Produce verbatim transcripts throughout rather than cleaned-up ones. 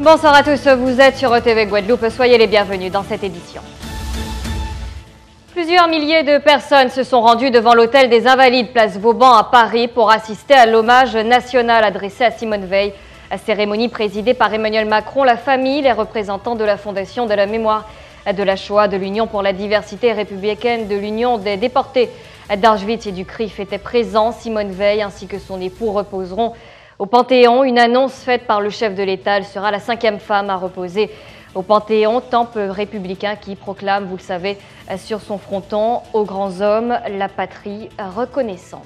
Bonsoir à tous, vous êtes sur E T V Guadeloupe, soyez les bienvenus dans cette édition. Plusieurs milliers de personnes se sont rendues devant l'hôtel des Invalides, place Vauban à Paris, pour assister à l'hommage national adressé à Simone Veil. La cérémonie présidée par Emmanuel Macron, la famille, les représentants de la Fondation de la mémoire de la Shoah, de l'Union pour la diversité républicaine, de l'Union des déportés d'Auschwitz et du C R I F étaient présents. Simone Veil ainsi que son époux reposeront au Panthéon. Une annonce faite par le chef de l'État, elle sera la cinquième femme à reposer au Panthéon, temple républicain qui proclame, vous le savez, sur son fronton, aux grands hommes, la patrie reconnaissante.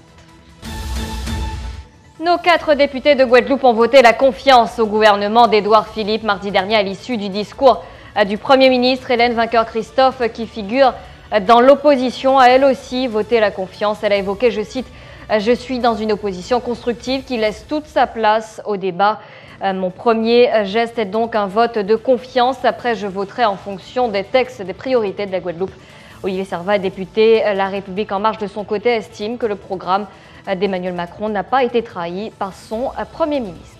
Nos quatre députés de Guadeloupe ont voté la confiance au gouvernement d'Édouard Philippe mardi dernier à l'issue du discours du Premier ministre. Hélène Vainqueur-Christophe, qui figure dans l'opposition, a elle aussi voté la confiance. Elle a évoqué, je cite, « Je suis dans une opposition constructive qui laisse toute sa place au débat. Mon premier geste est donc un vote de confiance. Après, je voterai en fonction des textes, des priorités de la Guadeloupe. » Olivier Servat, député La République En Marche, de son côté, estime que le programme d'Emmanuel Macron n'a pas été trahi par son Premier ministre.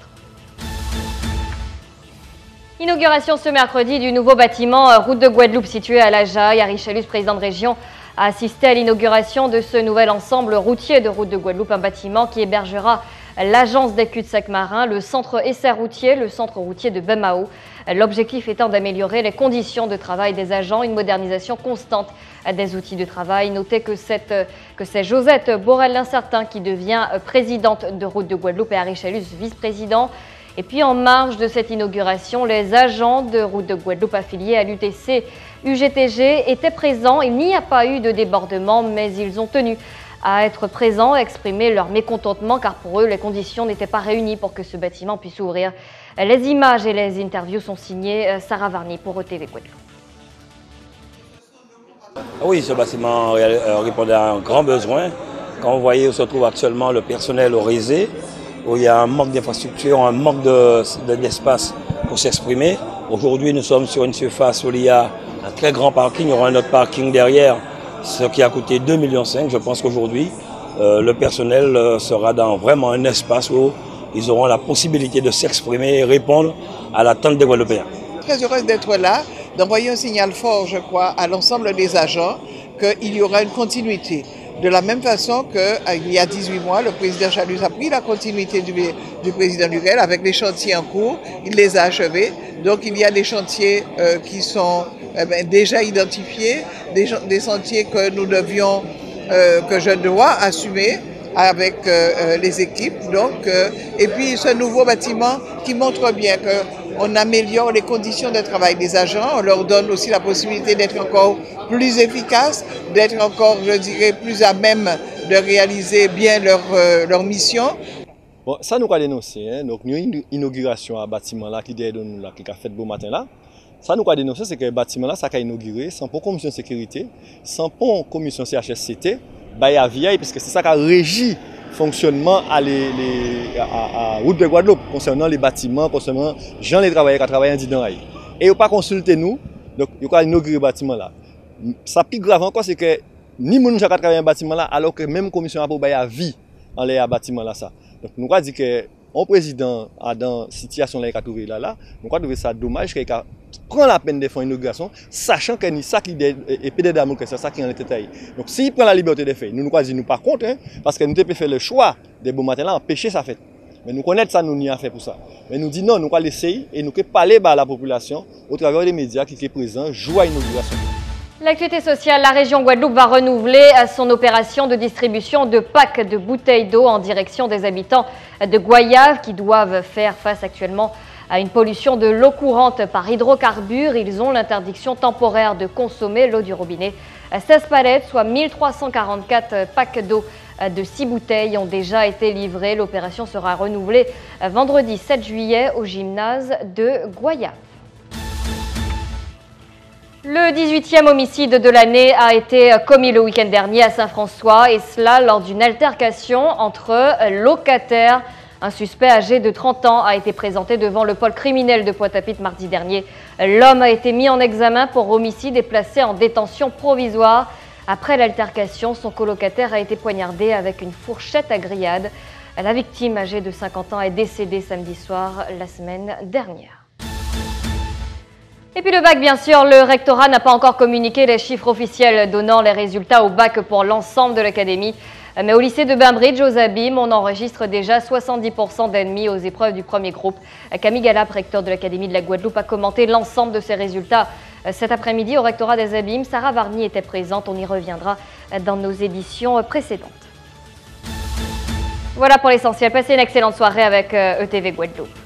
Inauguration ce mercredi du nouveau bâtiment Route de Guadeloupe situé à La Jaille. Harry Chalus, président de région, a assisté à l'inauguration de ce nouvel ensemble routier de Route de Guadeloupe, un bâtiment qui hébergera l'agence des cul-de-sac marins, le centre essai routier, le centre routier de Bemao. L'objectif étant d'améliorer les conditions de travail des agents, une modernisation constante des outils de travail. Notez que, cette, que c'est Josette Borel-Lincertin qui devient présidente de Route de Guadeloupe et Harry Chalus vice-président. Et puis en marge de cette inauguration, les agents de Route de Guadeloupe affiliés à l'U T C U G T G étaient présents. Il n'y a pas eu de débordement, mais ils ont tenu à être présents, à exprimer leur mécontentement, car pour eux, les conditions n'étaient pas réunies pour que ce bâtiment puisse ouvrir. Les images et les interviews sont signées Sarah Varny pour E T V Guadeloupe. Oui, ce bâtiment répondait à un grand besoin. Quand vous voyez où se trouve actuellement le personnel au Rézé, où il y a un manque d'infrastructure, un manque d'espace de, pour s'exprimer. Aujourd'hui, nous sommes sur une surface où il y a un très grand parking, il y aura un autre parking derrière, ce qui a coûté deux virgule cinq millions. Je pense qu'aujourd'hui, euh, le personnel euh, sera dans vraiment un espace où ils auront la possibilité de s'exprimer et répondre à l'attente des Guadeloupéens. Très heureuse d'être là, d'envoyer un signal fort, je crois, à l'ensemble des agents qu'il y aura une continuité. De la même façon qu'il y a dix-huit mois, le président Chalus a pris la continuité du, du président Duguel avec les chantiers en cours, il les a achevés. Donc il y a des chantiers euh, qui sont euh, ben, déjà identifiés, des, des chantiers que nous devions, euh, que je dois assumer avec euh, les équipes. Donc, euh, et puis ce nouveau bâtiment qui montre bien qu'on améliore les conditions de travail des agents, on leur donne aussi la possibilité d'être encore plus efficaces, d'être encore, je dirais, plus à même de réaliser bien leur, euh, leur mission. Bon, ça nous a dénoncé, hein? Donc nous une inauguration à bâtiment là qui est nous là qui a fait beau matin là. Ça nous a dénoncé, c'est que le bâtiment là ça a inauguré sans pont commission de sécurité, sans pont commission C H S C T, bah à vieille parce que c'est ça qui a régi fonctionnement à, les, les, à, à Route de Guadeloupe concernant les bâtiments, concernant les gens les travailleurs qui travaillent en dedans. Et ils n'ont pas consulté nous, donc ils ont inauguré le bâtiment là. Ça plus grave encore, c'est que ni moun qui travaille dans un bâtiment là, alors que même commission a pour bailler à vie en les bâtiment là ça. Donc nous avons dit que un président a dans situation là qui a trouvé là là, nous avons trouvé ça dommage qu'il prend la peine de faire une inauguration, sachant que ni ça qui est pédé d'amour que c'est ça qui en était taillé. Donc s'il prend la liberté de faire, nous nous avons dit nous par contre, hein, parce que nous avons fait le choix de bon matin là empêcher ça fait. Mais nous connaissons ça, nous n'y a fait pour ça. Mais nous disons non, nous allons l'essayer et nous allons parler à la population au travers des médias qui sont présents, jouer à l'inauguration. L'actualité sociale, la région Guadeloupe va renouveler son opération de distribution de packs de bouteilles d'eau en direction des habitants de Goyave qui doivent faire face actuellement à une pollution de l'eau courante par hydrocarbures. Ils ont l'interdiction temporaire de consommer l'eau du robinet. seize palettes, soit mille trois cent quarante-quatre packs d'eau de six bouteilles ont déjà été livrés. L'opération sera renouvelée vendredi sept juillet au gymnase de Goyave. Le dix-huitième homicide de l'année a été commis le week-end dernier à Saint-François, et cela lors d'une altercation entre locataires. Un suspect âgé de trente ans a été présenté devant le pôle criminel de Pointe-à-Pitre mardi dernier. L'homme a été mis en examen pour homicide et placé en détention provisoire. Après l'altercation, son colocataire a été poignardé avec une fourchette à grillade. La victime, âgée de cinquante ans, est décédée samedi soir la semaine dernière. Et puis le bac, bien sûr, le rectorat n'a pas encore communiqué les chiffres officiels donnant les résultats au bac pour l'ensemble de l'académie. Mais au lycée de Bainbridge, aux Abîmes, on enregistre déjà soixante-dix pour cent d'admis aux épreuves du premier groupe. Camille Galap, recteur de l'Académie de la Guadeloupe, a commenté l'ensemble de ces résultats. Cet après-midi, au rectorat des Abîmes, Sarah Varny était présente. On y reviendra dans nos éditions précédentes. Voilà pour l'essentiel. Passez une excellente soirée avec E T V Guadeloupe.